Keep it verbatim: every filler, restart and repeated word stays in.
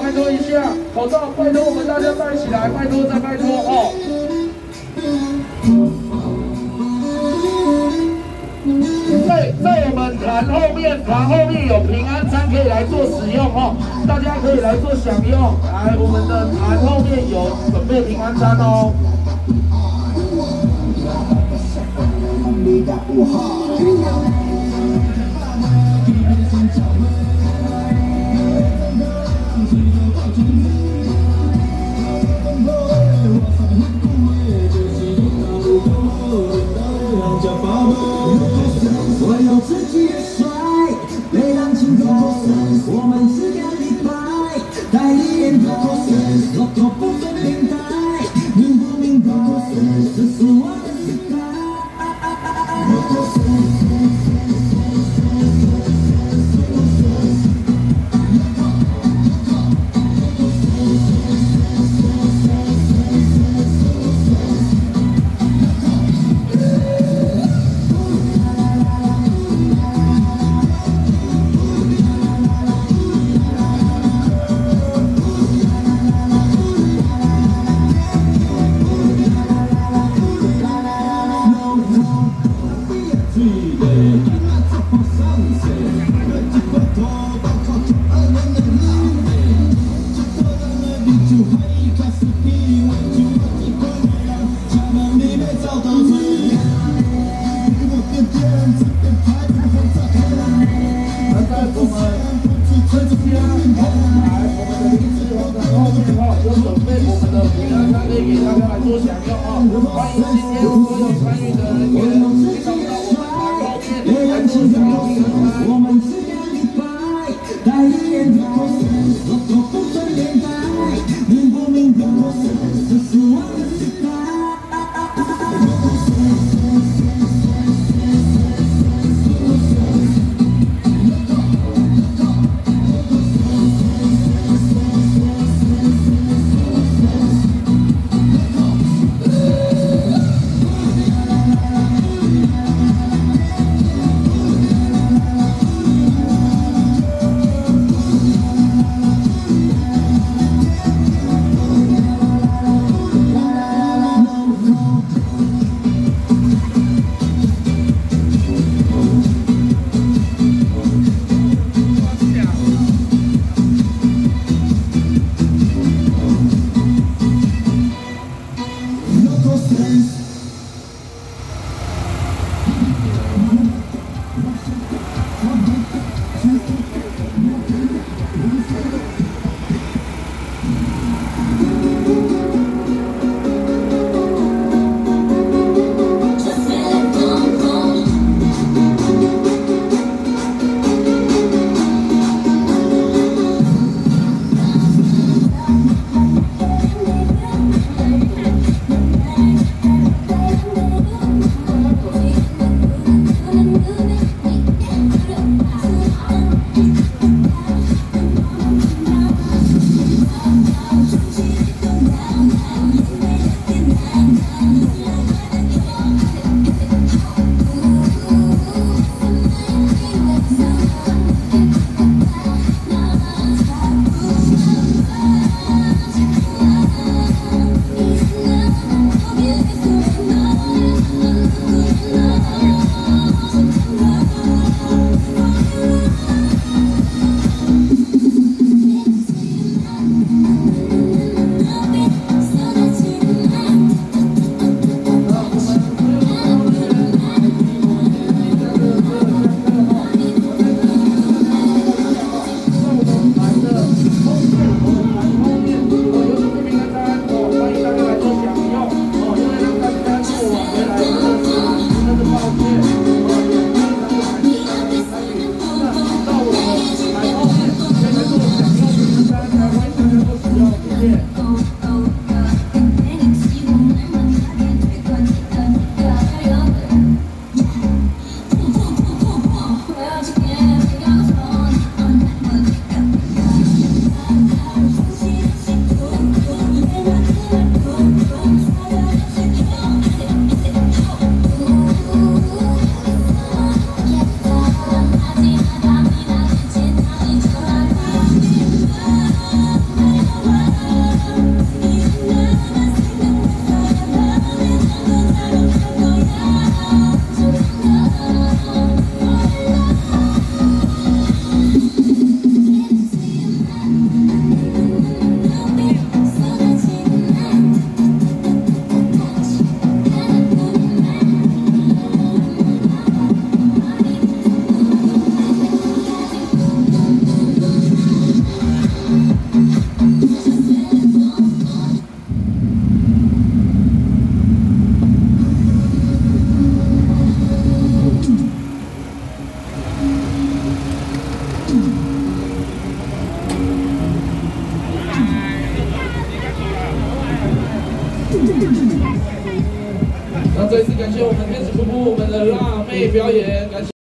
拜托一下，口罩拜托我们大家戴起来，拜托再拜托哦。在在我们团后面，团后面有平安餐可以来做使用哦，大家可以来做享用。来，我们的团后面有准备平安餐哦。 我有自己的帅，每当清早，我们只干一百，带你研究，骆驼不分年代，明不明白？这是我的时代。 再次感谢我们天使姑姑我们的辣妹表演，感谢。